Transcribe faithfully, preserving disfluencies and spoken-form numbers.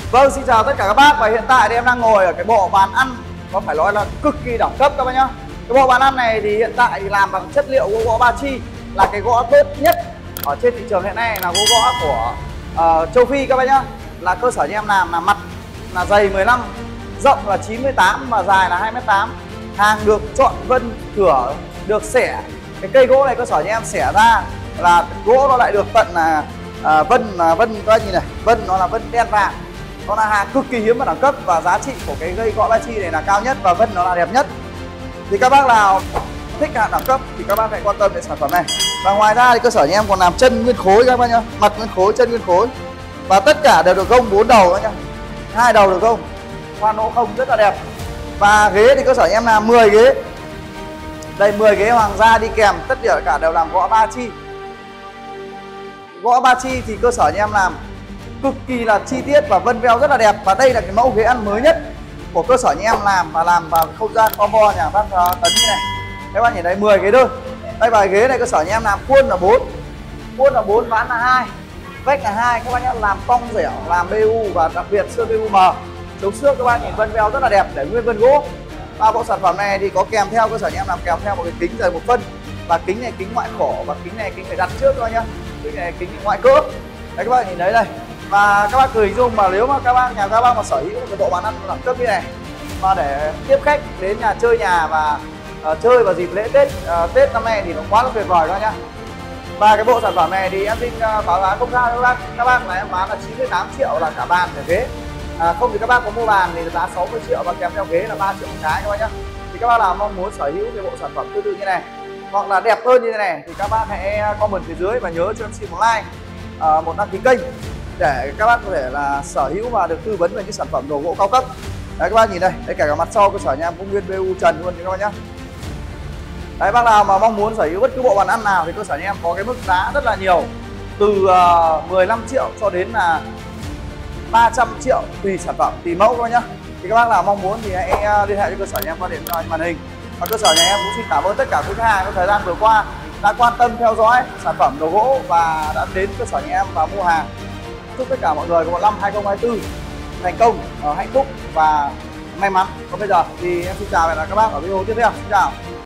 Vâng, xin chào tất cả các bác, và hiện tại thì em đang ngồi ở cái bộ bàn ăn có phải nói là cực kỳ đẳng cấp các bác nhá. Cái bộ bàn ăn này thì hiện tại thì làm bằng chất liệu gỗ gõ ba chi, là cái gõ tốt nhất ở trên thị trường hiện nay, là gỗ gõ của uh, châu Phi các bác nhá. Là cơ sở như em làm là mặt là dày mười lăm, rộng là chín mươi tám và dài là hai mét tám. Hàng được chọn vân thửa, được xẻ. Cái cây gỗ này cơ sở như em xẻ ra là gỗ nó lại được tận là à, vân là vân các anh nhìn này, vân nó là vân đen vàng. Nó là hàng cực kỳ hiếm và đẳng cấp, và giá trị của cái cây gõ ba chi này là cao nhất và vân nó là đẹp nhất. Thì các bác nào thích hàng đẳng cấp thì các bác hãy quan tâm đến sản phẩm này. Và ngoài ra thì cơ sở nhà em còn làm chân nguyên khối các bác nhá, mặt nguyên khối, chân nguyên khối, và tất cả đều được gông bốn đầu các nhá, hai đầu được gông, khoan lỗ không rất là đẹp. Và ghế thì cơ sở nhà em làm mười ghế, đây mười ghế hoàng gia đi kèm, tất cả đều làm gõ ba chi. Gõ ba chi thì cơ sở nhà em làm cực kỳ là chi tiết và vân veo rất là đẹp. Và đây là cái mẫu ghế ăn mới nhất của cơ sở nhà em làm, và làm vào không gian combo nhà bác Tấn như này. Các bạn nhìn thấy mười ghế đơn. Đây bài ghế này cơ sở nhà em làm khuôn là bốn, khuôn là bốn, ván là hai, vách là hai. Các bạn nhé, làm cong dẻo, làm bê u và đặc biệt sơn bê u mờ, chống xước các bạn nhìn vân veo rất là đẹp để nguyên vân gỗ. Và bộ sản phẩm này thì có kèm theo, cơ sở nhà em làm kèm theo một cái kính dày một phân, và kính này kính ngoại khổ, và kính này kính phải đặt trước các bạn nhé, kính này kính ngoại cỡ. Đấy các bạn nhìn thấy đây. Và các bác cười dung mà nếu mà các bác nhà các bác mà sở hữu một bộ bàn ăn đẳng cấp như này mà để tiếp khách đến nhà chơi nhà và uh, chơi vào dịp lễ Tết uh, Tết năm nay thì nó quá là tuyệt vời các bác nhá. Và cái bộ sản phẩm này thì em xin uh, báo giá công khai các bác, các bác là em bán là chín mươi tám triệu là cả bàn cả ghế. À, không thì các bác có mua bàn thì giá sáu mươi triệu và kèm theo ghế là ba triệu một cái các bác nhá. Thì các bác nào mong muốn sở hữu cái bộ sản phẩm tương tự như này hoặc là đẹp hơn như thế này thì các bác hãy comment phía dưới và nhớ cho em xin một like, uh, một đăng ký kênh để các bác có thể là sở hữu và được tư vấn về những sản phẩm đồ gỗ cao cấp. Đấy các bác nhìn đây, đây cả, cả mặt sau cơ sở nhà em cũng nguyên bê u trần luôn các bác nhá. Đấy, bác nào mà mong muốn sở hữu bất cứ bộ bàn ăn nào thì cơ sở nhà em có cái mức giá rất là nhiều, từ uh, mười lăm triệu cho đến là ba trăm triệu tùy sản phẩm, tùy mẫu các bác nhá. Thì các bác nào mong muốn thì hãy uh, liên hệ với cơ sở nhà em qua điện thoại màn hình. Và cơ sở nhà em cũng xin cảm ơn tất cả quý khách hàng trong thời gian vừa qua đã quan tâm theo dõi sản phẩm đồ gỗ và đã đến cơ sở nhà em và mua hàng. Chúc tất cả mọi người có một năm hai không hai tư thành công, hạnh phúc và may mắn. Còn bây giờ thì em xin chào và hẹn gặp lại các bác ở video tiếp theo. Xin chào.